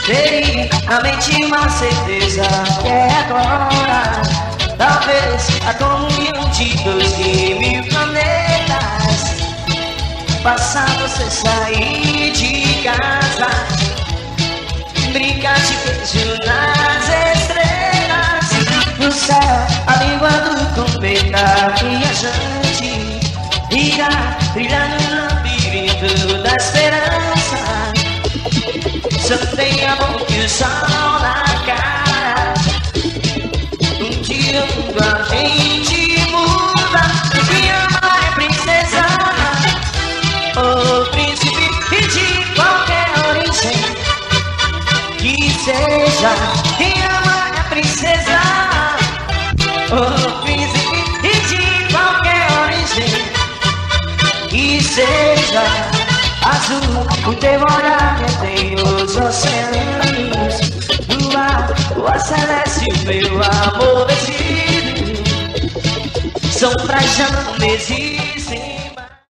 Seriamente uma certeza que é agora. Talvez a comunhão de 2.000 planetas. Passar você sair de casa, brincar de beijo nas estrelas. No céu, a língua do cometa viajante irá brilhar no labirinto da esperança. Sorteia a boca e o sol na cara. Um dia a gente muda. Quem ama é princesa ou príncipe e de qualquer origem que seja. Quem ama é princesa ou príncipe e de qualquer origem que seja. Azul, o teu olhar tem os oceanos. No ar, o ar celeste, o meu amor decido. Sombras já não existem.